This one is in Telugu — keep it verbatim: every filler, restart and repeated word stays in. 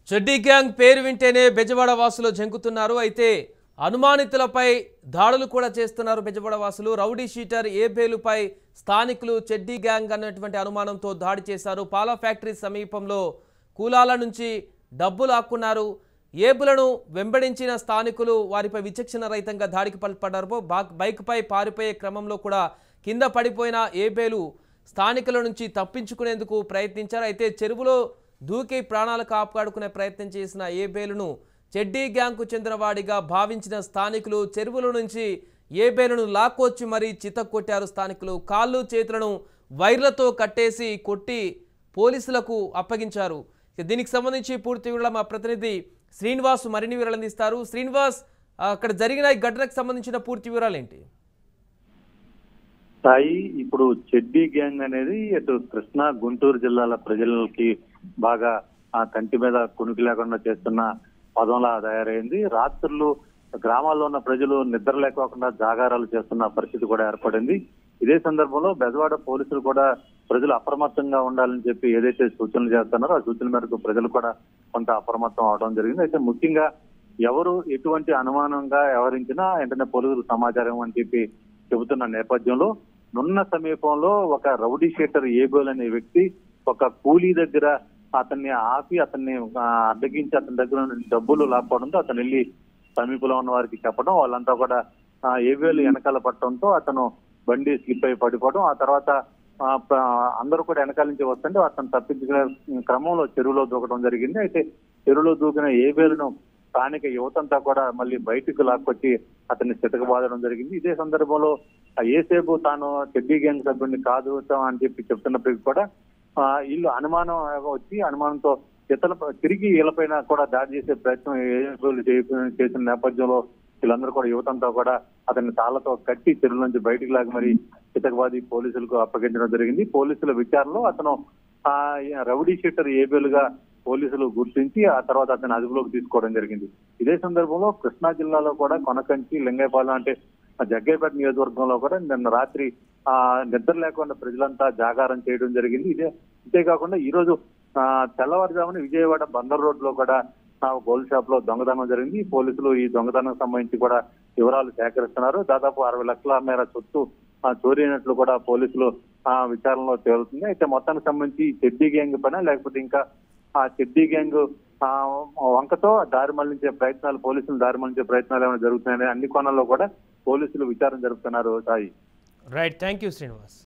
చెడ్డీ గ్యాంగ్ పేరు వింటేనే బెజవాడ వాసులు జంకుతున్నారు. అయితే అనుమానితులపై దాడులు కూడా చేస్తున్నారు. బెజవాడ వాసులు రౌడీ షీటర్ ఏబేలుపై స్థానికులు చెడ్డీ గ్యాంగ్ అన్నటువంటి అనుమానంతో దాడి చేశారు. పాల ఫ్యాక్టరీ సమీపంలో కూలాల నుంచి డబ్బులు ఆక్కున్నారు. ఏబులను వెంబడించిన స్థానికులు వారిపై విచక్షణ రహితంగా దాడికి పాల్పడ్డారు. బైక్పై పారిపోయే క్రమంలో కూడా కింద పడిపోయిన ఏబేలు స్థానికుల నుంచి తప్పించుకునేందుకు ప్రయత్నించారు. అయితే చెరువులో దూకి ప్రాణాలు కాపాడుకునే ప్రయత్నం చేసిన ఏబేలును చెడ్డీ గ్యాంగ్కు చెందినవాడిగా భావించిన స్థానికులు చెరువుల నుంచి ఏబేలును లాక్కొచ్చి మరీ చితక్కొట్టారు. స్థానికులు కాళ్ళు చేతులను వైర్లతో కట్టేసి కొట్టి పోలీసులకు అప్పగించారు. దీనికి సంబంధించి పూర్తి వివరాలు మా ప్రతినిధి శ్రీనివాస్ మరిన్ని వివరాలు అందిస్తారు. శ్రీనివాస్, అక్కడ జరిగిన ఈ ఘటనకు సంబంధించిన పూర్తి వివరాలు ఏంటి? సాయి, ఇప్పుడు చెడ్డీ గ్యాంగ్ అనేది అటు కృష్ణా గుంటూరు జిల్లాల ప్రజలకి బాగా ఆ కంటి మీద కునికి లేకుండా చేస్తున్న పదంలా తయారైంది. రాత్రులు గ్రామాల్లో ఉన్న ప్రజలు నిద్ర లేకోకుండా జాగారాలు చేస్తున్న పరిస్థితి కూడా ఏర్పడింది. ఇదే సందర్భంలో బెజవాడ పోలీసులు కూడా ప్రజలు అప్రమత్తంగా ఉండాలని చెప్పి ఏదైతే సూచనలు చేస్తున్నారో ఆ సూచనల మేరకు ప్రజలు కూడా కొంత అప్రమత్తం అవడం జరిగింది. అయితే ముఖ్యంగా ఎవరు ఎటువంటి అనుమానంగా వ్యవహరించినా వెంటనే పోలీసులు సమాచారం అని చెప్పి చెబుతున్న నేపథ్యంలో నున్న సమీపంలో ఒక రౌడీ షీటర్ ఏబోల్ అనే వ్యక్తి ఒక కూలీ దగ్గర అతన్ని ఆపి అతన్ని అడ్డగించి అతని దగ్గర డబ్బులు లాక్కోవడంతో అతను వెళ్ళి సమీపంలో ఉన్న వారికి చెప్పడం, వాళ్ళంతా కూడా ఏబోల్ వెనకాల పట్టడంతో అతను బండి స్లిప్ అయి పడిపోవడం, ఆ తర్వాత అందరూ కూడా వెనకాల నుంచి వస్తుంటే అతను తప్పించుకునే క్రమంలో చెరువులో దూకడం జరిగింది. అయితే చెరువులో దూకిన ఏబేలును స్థానిక యువతంతా కూడా మళ్ళీ బయటకు లాక్కొచ్చి అతన్ని చితకబాదడం జరిగింది. ఇదే సందర్భంలో ఏసేపు తాను చెడ్డీ గ్యాంగ్ సభ్యుడిని కాదు అని చెప్పి చెప్తున్నప్పటికీ కూడా వీళ్ళు అనుమానం వచ్చి అనుమానంతో ఇతల తిరిగి వీళ్ళపైన కూడా దాడి చేసే ప్రయత్నం ఏసేపులు చేసిన నేపథ్యంలో వీళ్ళందరూ కూడా యువతంతా కూడా అతన్ని తాళ్లతో కట్టి చెరువు నుంచి బయటికి లాగి మరి చితకబాది పోలీసులకు అప్పగించడం జరిగింది. పోలీసుల విచారణలో అతను ఆ రౌడీ షీటర్ ఏబేలుగా పోలీసులు గుర్తించి ఆ తర్వాత అతను అదుపులోకి తీసుకోవడం జరిగింది. ఇదే సందర్భంలో కృష్ణా జిల్లాలో కూడా కొనకంచి లింగైపాలెం అంటే జగ్గయ్యపేట నియోజకవర్గంలో కూడా నిన్న రాత్రి ఆ నిద్ర లేకుండా ప్రజలంతా జాగారం చేయడం జరిగింది. ఇదే అంతేకాకుండా ఈ రోజు ఆ తెల్లవారుజామున విజయవాడ బందర్ రోడ్ లో కూడా గోల్డ్ షాప్ లో దొంగతనం జరిగింది. పోలీసులు ఈ దొంగతనం సంబంధించి కూడా వివరాలు సేకరిస్తున్నారు. దాదాపు అరవై లక్షల మేర సొత్తు చోరీ అయినట్లు కూడా పోలీసులు ఆ విచారణలో తేలుతుంది. అయితే మొత్తానికి సంబంధించి చెడ్డీ గ్యాంగ్ పైన లేకపోతే ఇంకా ఆ చెడ్డీ గ్యాంగ్ ఆ వంకతో దారి మళ్లించే ప్రయత్నాలు పోలీసులు దారి మళ్లించే ప్రయత్నాలు ఏమైనా జరుగుతున్నాయని అన్ని కోణాల్లో కూడా పోలీసులు విచారణ జరుపుతున్నారు. Sai, right, thank you Srinivas.